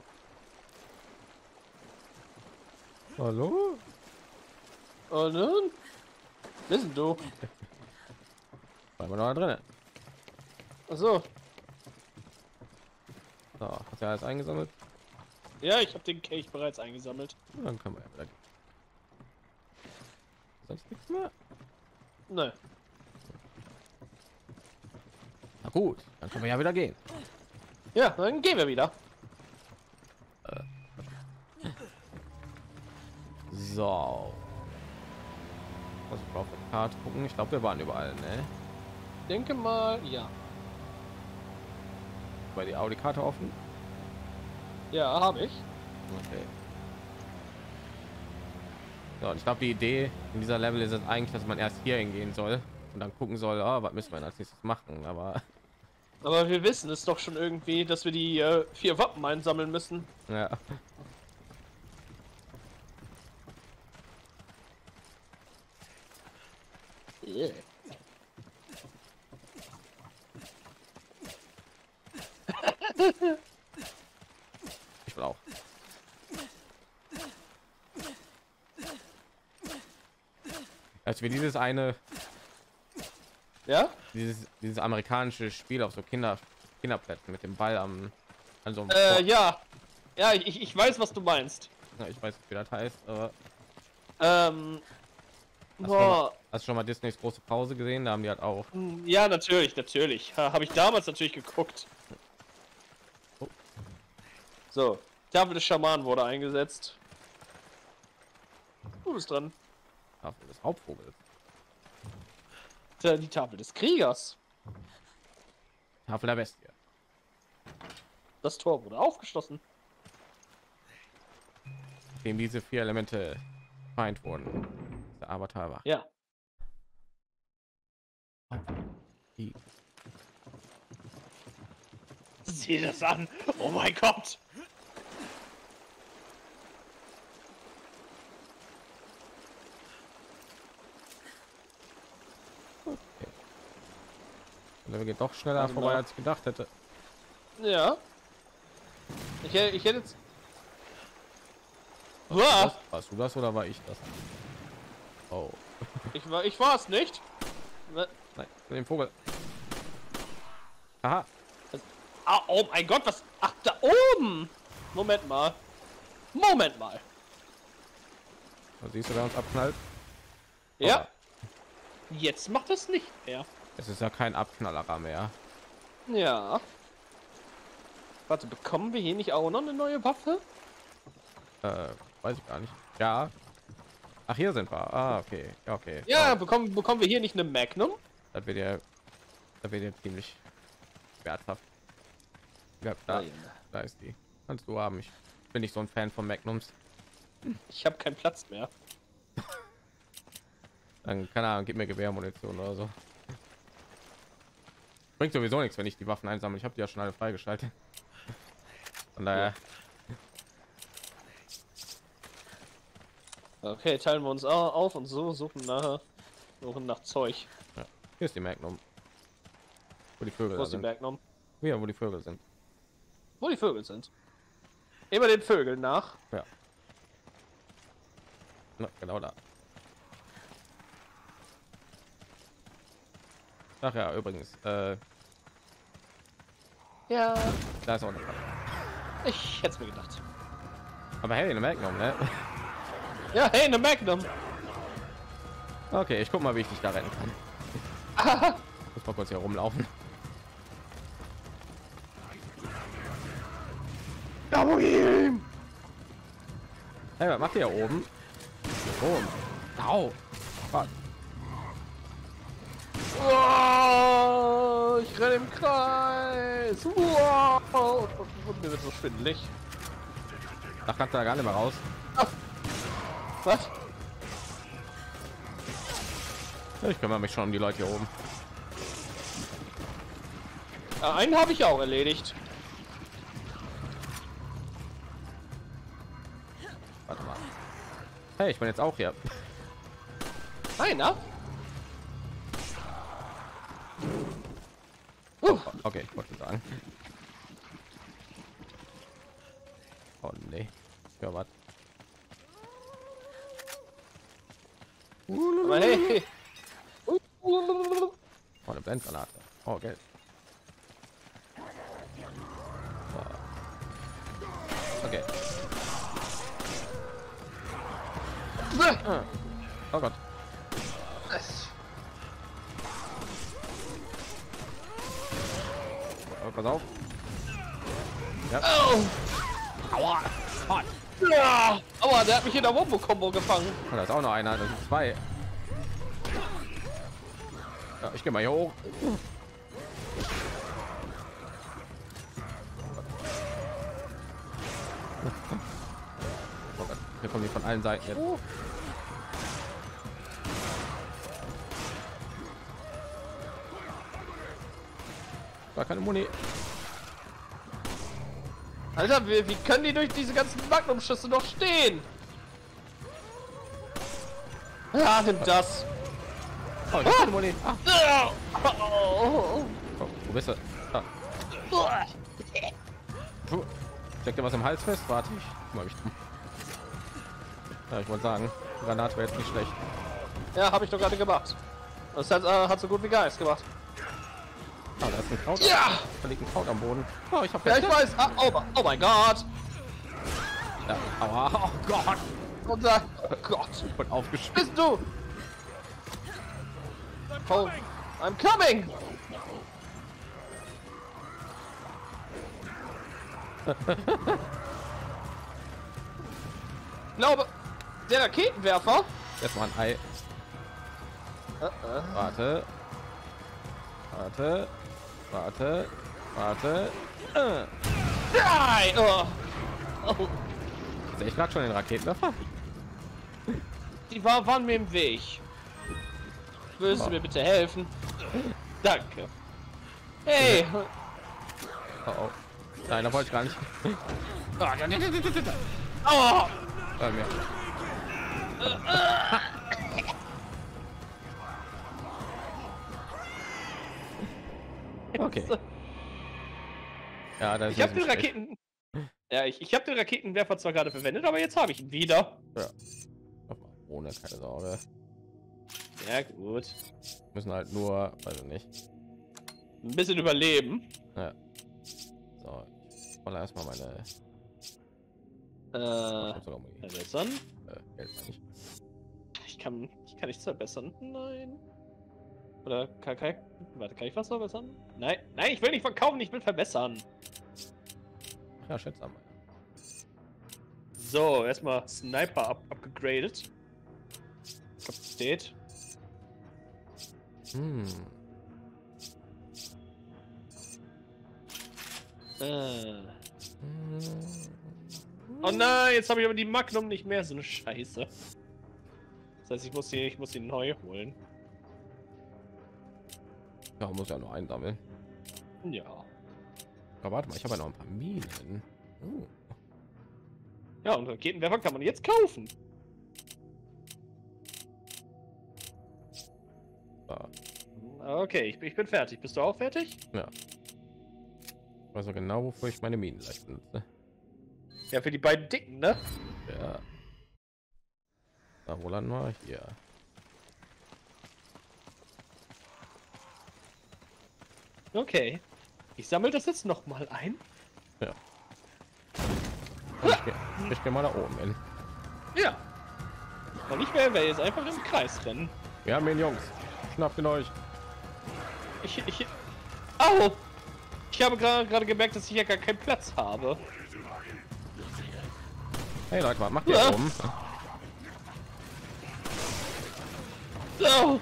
Hallo? Oh nun? Wissen du? War immer noch drin. Achso. So, hast du alles eingesammelt? Ja, ich habe den Kelch bereits eingesammelt. Und dann können wir ja wieder gehen. Sonst nichts mehr. Ne. Na gut, dann können wir ja wieder gehen. Ja, dann gehen wir wieder. So, Muss ich mal auf die Karte gucken. Ich glaube, wir waren überall, ne? Ich denke mal, ja. War die Audi-Karte offen? Ja, habe ich. Okay. So, und ich glaube, die Idee in dieser Level ist es eigentlich, dass man erst hier hingehen soll und dann gucken soll, oh, was müssen wir als nächstes machen. Aber Aber wir wissen es doch schon irgendwie, dass wir die äh, vier Wappen einsammeln müssen. ja. Yeah. Ich will auch. Als wir dieses eine, Ja? dieses, dieses amerikanische Spiel auf so Kinder, Kinderplätzen mit dem Ball am, also Äh, ja. Ja, ich, ich weiß, was du meinst. ja, ich weiß nicht, wie das heißt, aber Ähm. hast, Boah. du schon mal, hast du schon mal Disneys große Pause gesehen? Da haben die halt auch. Ja, natürlich, natürlich. Ha, habe ich damals natürlich geguckt. Oh. So, Tafel des Schamanen wurde eingesetzt. Du bist dran. Tafel des Hauptvogels. Tja, die Tafel des Kriegers. Tafel der Bestie. Das Tor wurde aufgeschlossen. Dem diese vier Elemente vereint wurden. Der Avatar war. Ja. Die- Sieh das an. Oh mein Gott. Der geht doch schneller Warte vorbei, mal. als ich gedacht hätte. Ja. Ich, hätte- ich hätte jetzt... Was, Uah, warst du das oder war ich das? Oh, ich war ich war es nicht. nein, den Vogel. Aha, Ah, oh mein Gott, was? Ach, da oben! Moment mal. Moment mal. da siehst du, wer uns abknallt. Ja. Jetzt macht es nicht mehr. Es ist ja kein Abknallerer mehr. Ja. Warte, bekommen wir hier nicht auch noch eine neue Waffe? Äh, weiß ich gar nicht. Ja. Ach, hier sind wir. Ah, okay. Ja, okay. Ja, Ah, bekommen, bekommen wir hier nicht eine Magnum? das wird ja, das wird ja ziemlich werthaft. Ja, da, Ah, ja. da ist die. Kannst du haben. Ich bin nicht so ein Fan von Magnums. Ich habe keinen Platz mehr. Dann, keine Ahnung, gib mir Gewehrmunition oder so. Bringt sowieso nichts, wenn ich die Waffen einsammle. Ich habe die ja schon alle freigeschaltet. Von daher. Okay, teilen wir uns au- auf und so suchen nach, suchen nach Zeug. Ja. Hier ist die Magnum. Wo die Vögel Wo da ist die sind. Magnum? Hier, wo die Vögel sind. Wo die Vögel sind. Immer den Vögeln nach. Ja. Na, genau da. Ach ja, übrigens, äh, Ja. da ist auch eine Waffe. Ich hätte es mir gedacht. Aber hey, eine Magnum, ne? Ja, hey, eine Magnum. Okay, ich guck mal, wie ich dich da retten kann. Muss mal kurz hier rumlaufen. Hey, was macht ihr hier oben? Oh, au. Fuck. Wow, ich renne im Kreis. Wow. Mir wird so schwindelig. Da kannst du da gar nicht mehr raus. Was? Ich kümmere mich schon um die Leute hier oben. Ja, einen habe ich auch erledigt. Warte mal. Hey, ich bin jetzt auch hier. Einer? Oh, okay, ich wollte sagen. Oh nee. Ja, was? Aber hey. Oh, eine Blendgranate. Oh, Geld. So. Okay. Ah. Oh Gott. Oh, pass auf. Ja. Oh. Aua. Ja. Aber der hat mich in der Wombo-Kombo gefangen. Oh, da ist auch noch einer. Das sind zwei. Ja, ich gehe mal hier hoch. Oh Gott, hier kommen die von allen Seiten jetzt. War keine Muni. Alter, wie, wie können die durch diese ganzen Magnumschüsse noch stehen? Ja, nimm das. Oh, ich hab keine Muni. Ah. Oh. Oh, wo bist du? Ah. Puh. Steckt dir was im Hals fest? Warte ich. Mal ich. Ja, ich wollte sagen, Granate wäre jetzt nicht schlecht. Ja, habe ich doch gerade gemacht. Das hat, äh, hat so gut wie Geist gemacht. Ah, da ist ein Kraut. Ja! Da liegt ein Kraut am Boden. Oh, ich habe Ja, ich weiß. Ah, oh, oh mein Gott. Ja, aua. Oh Gott. Und da, oh Gott. Ich bin aufgeschmissen. Bist du? Oh, I'm coming. Ich glaube, der Raketenwerfer. Erstmal ein Ei. Uh -uh. Warte. Warte. Warte. Warte. Äh. Nein! Oh. Oh. Sehe ich gerade schon den Raketenwerfer? Die war, waren mir im Weg. Würdest Oh. du mir bitte helfen? Danke. Hey! Oh, oh. Nein, da wollte ich gar nicht. Oh. Bei mir. Okay. Ja, da ist Ich habe den schlecht. Raketen. Ja, ich, ich habe den Raketenwerfer zwar gerade verwendet, aber jetzt habe ich ihn wieder. Ja. Ohne keine Sorge. Ja, gut. Müssen halt nur, also nicht. Ein bisschen überleben. Ja. So, ich hole erstmal meine Äh, Muni. verbessern. Äh, Geld meine ich. Ich kann, ich kann nichts verbessern. Nein. Oder kann, kann ich, warte, kann ich was verbessern? Nein, nein, ich will nicht verkaufen, ich will verbessern. Ja, schätze einmal. So, erstmal Sniper up, upgegradet. Kapazität. Hm. Äh. Oh nein, jetzt habe ich aber die Magnum nicht mehr, so eine Scheiße. Das heißt, ich muss die, ich muss die neu holen. Ja, muss ja nur einsammeln. Ja. Aber warte mal, ich habe ja noch ein paar Minen. Oh. Ja, und Raketenwerfer kann man jetzt kaufen. So. Okay, ich, ich bin fertig. Bist du auch fertig? Ja. Ich weiß auch genau, wofür ich meine Minen leicht benutze. Ja, für die beiden Dicken, ne? Ja. Da, wo landen wir? Hier. Okay. Ich sammle das jetzt noch mal ein. Ja. Und ich gehe ich geh mal da oben hin. Ja. Und ich werde jetzt einfach im Kreis rennen. Wir haben ihn, Jungs. Schnappt ihn euch. Ich, ich, au! Ich habe gerade gerade gemerkt, dass ich ja gar keinen Platz habe. Hey Leute, was macht ihr Ja. da oben? So.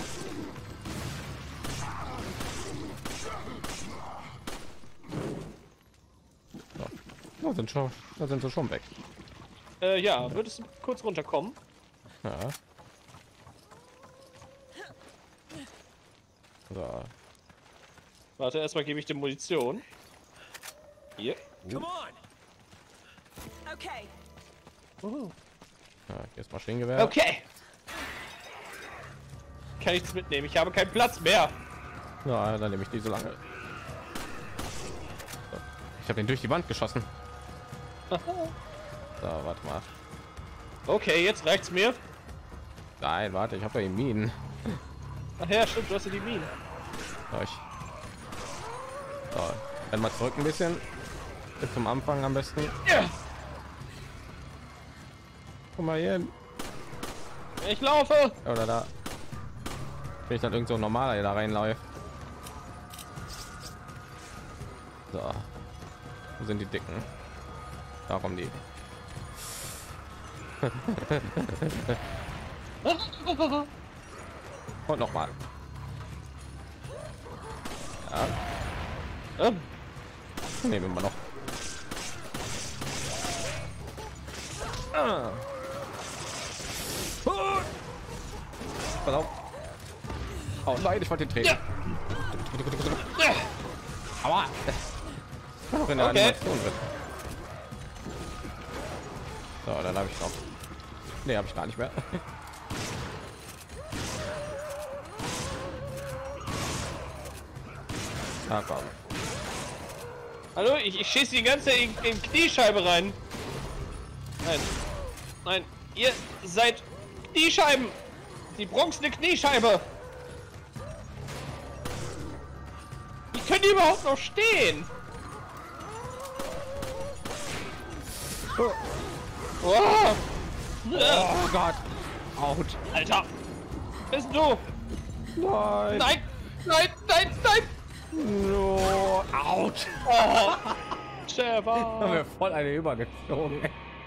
Da sind schon, da sind sie schon weg. Äh, ja, würdest du kurz runterkommen? Ja. So. Warte, erstmal gebe ich dir Munition. Hier. Come on. Okay. Uh. Ja, hier ist Maschinengewehr. Okay. Kann nichts mitnehmen. Ich habe keinen Platz mehr. Ja, dann nehme ich die so lange. So. Ich habe den durch die Wand geschossen. So, warte mal. Okay, jetzt reicht's mir. Nein, warte, ich habe ja die Minen. Ach ja, stimmt, du hast ja die Minen. So, ich... so, dann mal zurück ein bisschen. Bis zum Anfang am besten. Ja. Guck mal hier. Ich laufe. Oder da. Bin ich dann irgend so ein normaler, der da reinläuft. So. Wo sind die Dicken? Da kommen die. Und noch mal. Ja. Ähm. Nehmen wir noch. Ah. Pass auf. Oh nein, ich wollte den treten. Ja. Ja. Aua. Noch in der Okay. Animation drin. So, dann habe ich noch. Nee, habe ich gar nicht mehr. Ah, komm. Hallo, ich, ich schieße die ganze in, in Kniescheibe rein. Nein. Nein, ihr seid Kniescheiben. Die bronzene Kniescheibe. Wie können die überhaupt noch stehen? Oh, Oh, oh Gott. Out. Alter. Bist du? Nein. Nein, nein, nein, nein. No. Out. Oh. Haben Trevor. wir voll eine übergezogen.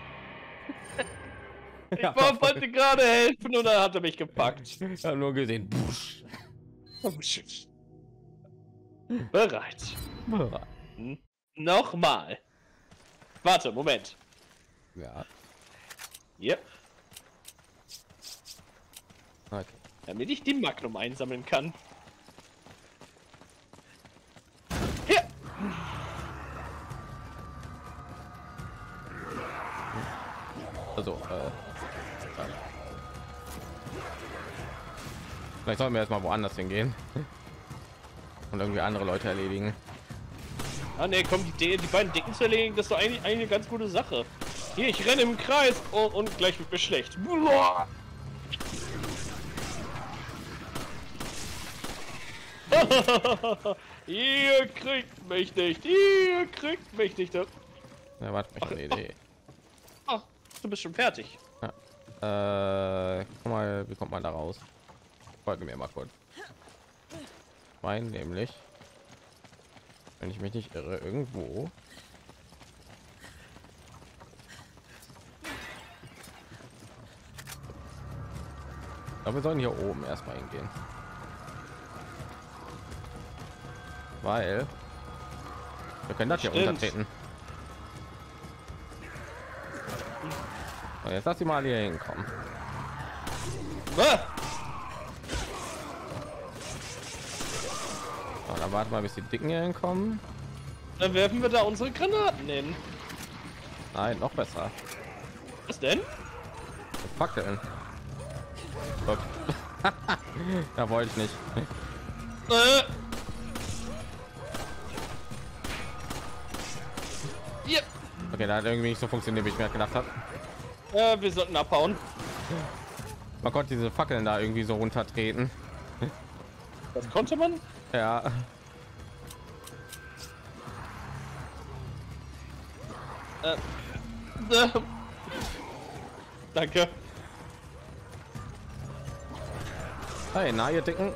Ich war, wollte gerade helfen und dann hat er mich gepackt. Ich habe nur gesehen. Busch. Bereit. Hm. Nochmal. Warte, Moment. Ja. Hier, Okay. damit ich die Magnum einsammeln kann. Hier. Also, äh, vielleicht sollten wir erstmal woanders hingehen und irgendwie andere Leute erledigen. Ah ne, komm, die, die beiden Dicken zu erledigen, das ist doch eigentlich eine ganz gute Sache. Hier, ich renne im Kreis und, und gleich wird mir schlecht. Boah. Ihr kriegt mich nicht, ihr kriegt mich nicht. Ja, warte, ich habe eine Idee. Ach, du bist schon fertig. Ja. Äh, guck mal, wie kommt man da raus? Folge mir mal kurz. Mein nämlich, wenn ich mich nicht irre, irgendwo. Aber wir sollen hier oben erstmal hingehen, weil wir können das hier Stimmt. runtertreten. Und jetzt lass sie mal hier hinkommen. Ah, Und dann warten wir, bis die Dicken hier hinkommen. dann werfen wir da unsere Granaten hin. Nein, noch besser. Was denn? Fackeln. Ups. Da wollte ich nicht. Äh. Hier. Okay, da hat irgendwie nicht so funktioniert, wie ich mir gedacht habe. Äh, wir sollten abhauen. Man konnte diese Fackeln da irgendwie so runtertreten. Das konnte man? Ja. Äh. Äh. Danke. Hey, na ihr Dicken.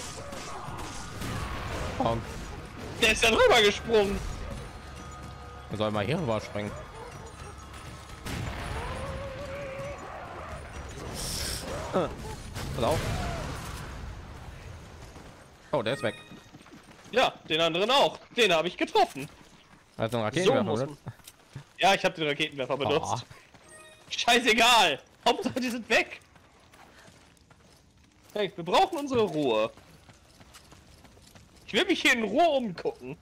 Komm, Der ist ja drüber gesprungen. wir sollen mal hier rüber springen. Äh, pass auf. Oh, der ist weg. Ja, den anderen auch. Den habe ich getroffen. Also ein So Raketenwerfer, muss oder? man. Ja, ich habe den Raketenwerfer benutzt. Oh. Scheißegal. Hauptsache, die sind weg. Hey, wir brauchen unsere Ruhe. Ich will mich hier in Ruhe umgucken.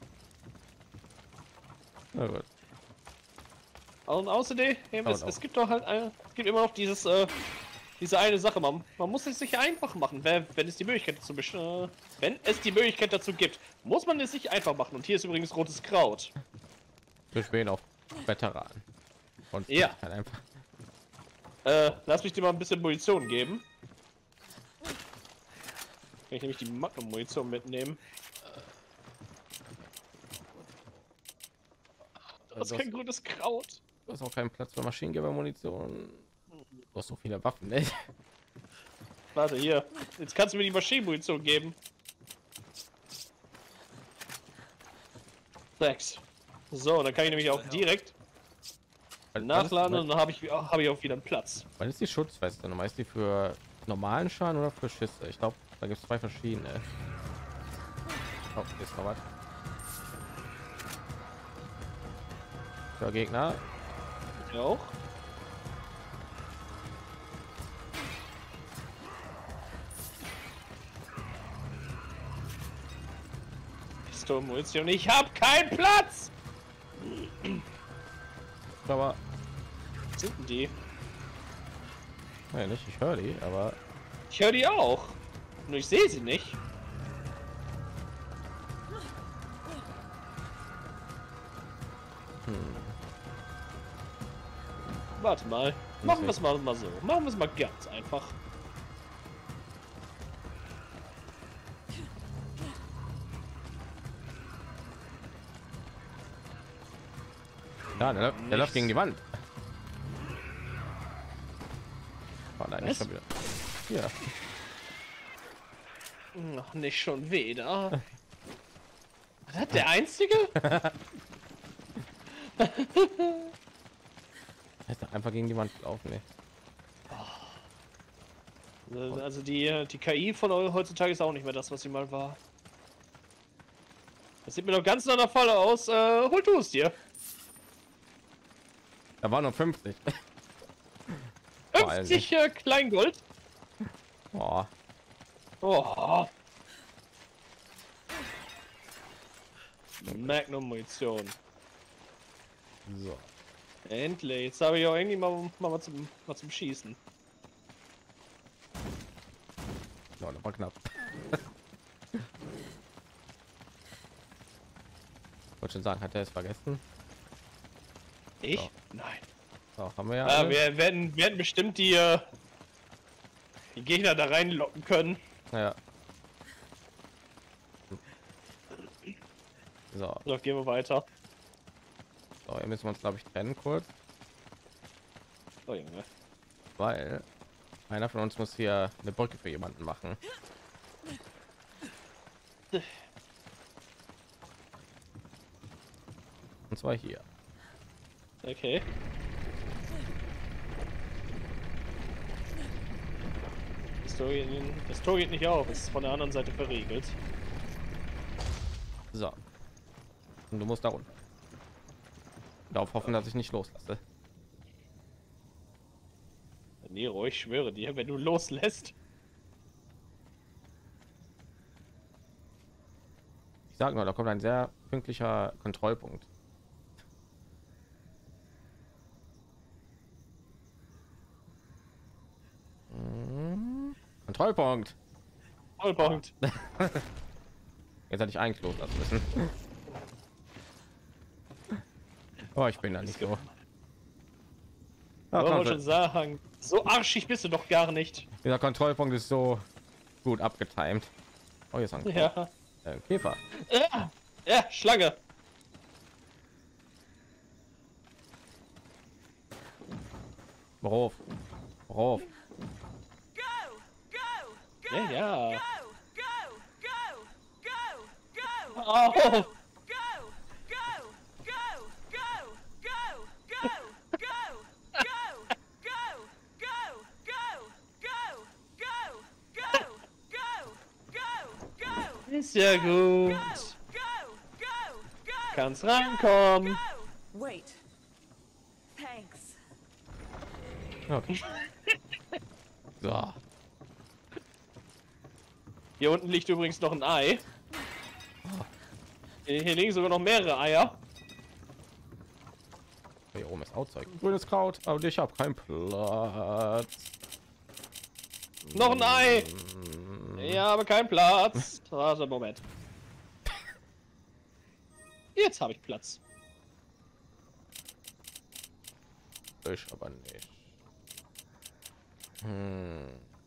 Na gut. Und außerdem, hey, es, Oh, no. es gibt doch halt eine, es gibt immer noch dieses, äh, diese eine Sache. Man, man muss es sich einfach machen, wenn, wenn es die Möglichkeit dazu besch- äh, wenn es die Möglichkeit dazu gibt, muss man es sich einfach machen. Und hier ist übrigens rotes Kraut. Wir spielen auf Veteranen. Und Ja. kann einfach. Äh, lass mich dir mal ein bisschen Munition geben. Kann ich nämlich die Magnum-Munition mitnehmen. Das ist kein grünes Kraut. Du hast auch keinen Platz für Maschinengewehr-Munition. Du hast so viele Waffen, ne? Warte, hier. Jetzt kannst du mir die Maschinenmunition geben. Sechs. So, dann kann ich nämlich auch direkt nachladen und dann habe ich, habe ich auch wieder einen Platz. Wann ist die Schutzweste? Nochmal, ist die für normalen Schaden oder für Schüsse? Ich glaube, da gibt es zwei verschiedene. Oh, hier ist noch was. Der Gegner. Ich auch. Pistolmunition. Ich habe keinen Platz. Aber Was sind denn die? ja, nicht, ich höre die, aber Ich höre die auch. Nur ich sehe sie nicht. hm. Warte mal. Machen wir es mal, mal so. Machen wir es mal ganz einfach. Ja, der, der läuft gegen die Wand. Oh nein, nicht Was? schon wieder. Ja. Noch nicht schon wieder. Was hat der Einzige? Ist einfach gegen die Wand laufen, ey. Also die, die K I von heutzutage ist auch nicht mehr das, was sie mal war. Das sieht mir doch ganz nach der Falle aus. Äh, hol du es dir. Da waren noch fünfzig. fünfzig äh, Kleingold. Oh. Oh. Magnum-Munition. So. Endlich. Jetzt habe ich auch irgendwie mal, mal, mal, zum, mal zum Schießen. Ja, das war knapp. Wollte schon sagen, hat er es vergessen? Ich? So. Nein. So, haben wir ja. Ah, alle. wir werden, werden bestimmt die, äh, die Gegner da reinlocken können. Ja. So, So, gehen wir weiter. so, hier müssen wir uns, glaube ich, trennen kurz, Oh Junge. weil einer von uns muss hier eine Brücke für jemanden machen. Und zwar hier. Okay. Das Tor geht, das Tor geht nicht auf, es ist von der anderen Seite verriegelt. So. Und du musst da runter. Darauf hoffen, dass ich nicht loslasse. Nero, ich schwöre dir, wenn du loslässt. Ich sag nur, da kommt ein sehr pünktlicher Kontrollpunkt. Mhm. Kontrollpunkt. Vollpunkt. Jetzt hätte ich eigentlich loslassen müssen. Oh, ich bin da nicht so. Ach, Wollen wir Gott, schon sagen, so arschig bist du doch gar nicht. dieser Kontrollpunkt ist so gut abgetimt. Oh, jetzt ein Ja. äh, Käfer. Ja, ja, Schlange. Worauf? Worauf? Go! Go! Go! Ja, ja. Go! Go! Go! Go! Go! Oh. Go! Go! Go! Go! Go! Go! Go! Go! Go! Go! Go! Go! Go! Go! Go! Go! Ist ja gut. Go! Go! Go! Kannst rankommen. Go! Wait. Thanks. Okay. So. Hier unten liegt übrigens noch ein Ei. Hier, hier liegen sogar noch mehrere Eier. Hier oben ist auch Zeug. Grünes Kraut, aber ich habe keinen Platz. Noch ein Ei. Ja, aber kein Platz. Warte, Moment. Jetzt habe ich Platz. Ich aber nicht. Hm.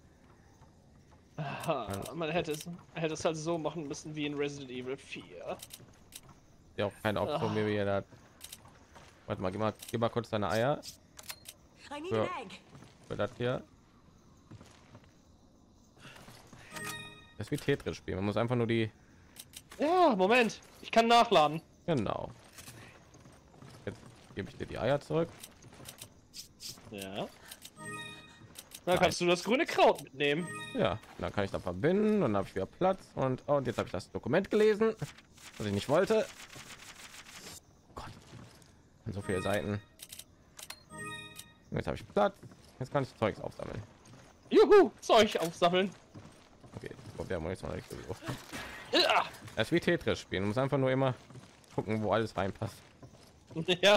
Aha, man hätte es, hätte es halt so machen müssen wie in Resident Evil vier. Ja, auch keine Option, wie wir da. Warte mal, gib mal, gib mal kurz deine Eier I need Ja. an egg. für das hier. Das ist wie Tetris spielen. Man muss einfach nur die. Ja, Moment. Ich kann nachladen. Genau. Jetzt gebe ich dir die Eier zurück. Ja. Dann kannst du das grüne Kraut mitnehmen. Ja, dann kann ich da verbinden und dann habe ich wieder Platz und, oh, und jetzt habe ich das Dokument gelesen, was ich nicht wollte. Gott, so viele Seiten. Jetzt habe ich Platz. Jetzt kann ich Zeugs aufsammeln. Juhu, Zeug aufsammeln. Okay, wir haben jetzt mal sowieso. Ja. Das ist wie Tetris spielen. Man muss einfach nur immer gucken, wo alles reinpasst. Ja.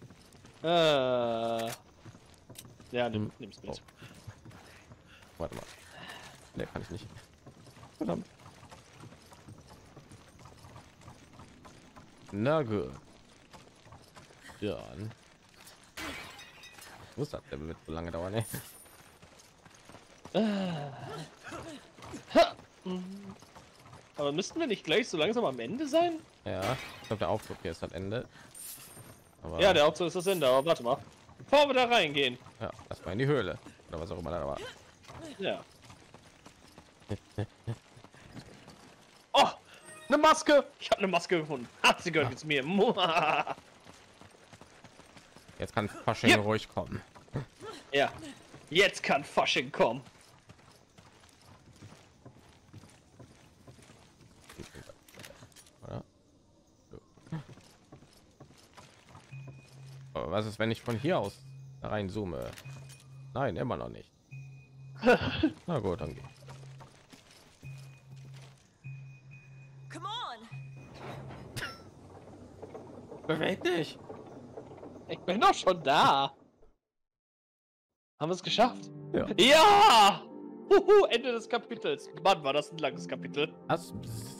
Äh. Ja, nimm, nimm's mit. Oh. Warte mal. Ne, kann ich nicht. Verdammt. Na gut. Ja. Muss das denn mit so lange dauern, ne? Aber müssten wir nicht gleich so langsam am Ende sein? Ja, ich glaube, der Aufzug hier ist das Ende. Aber Ja, der Aufzug ist das Ende, aber warte mal. Bevor wir da reingehen. ja, das war in die Höhle. Oder was auch immer da war. Ja. Oh, eine Maske! Ich habe eine Maske gefunden. Hat sie gehört jetzt mir. Jetzt kann Fasching Ja. ruhig kommen. Ja. Jetzt kann Fasching kommen. Oder? So. Aber was ist, wenn ich von hier aus da rein zoome? Nein, immer noch nicht. Na gut, dann geht. Come on! Beweg dich. Ich bin doch schon da. Haben wir es geschafft? Ja. Ja! Huhu, Ende des Kapitels. Mann, war das ein langes Kapitel. Das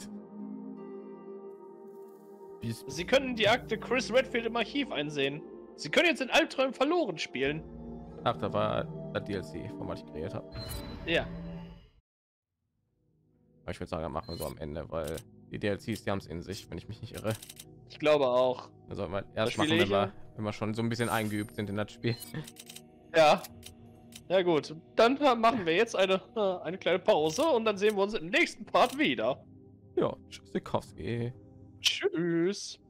Bis- Sie können die Akte Chris Redfield im Archiv einsehen. Sie können jetzt in Albträumen verloren spielen. Ach, da war das D L C, von was ich kreiert habe. Ja. Ich würde sagen, machen wir so am Ende, weil die D L Cs, die haben es in sich, wenn ich mich nicht irre. Ich glaube auch. Da sollten wir Das erst spiele machen, wenn ich wir, ja. wenn wir schon so ein bisschen eingeübt sind in das Spiel. Ja. Ja gut, dann äh, machen wir jetzt eine, äh, eine kleine Pause und dann sehen wir uns im nächsten Part wieder. Ja, Tschüssikowski. Tschüss.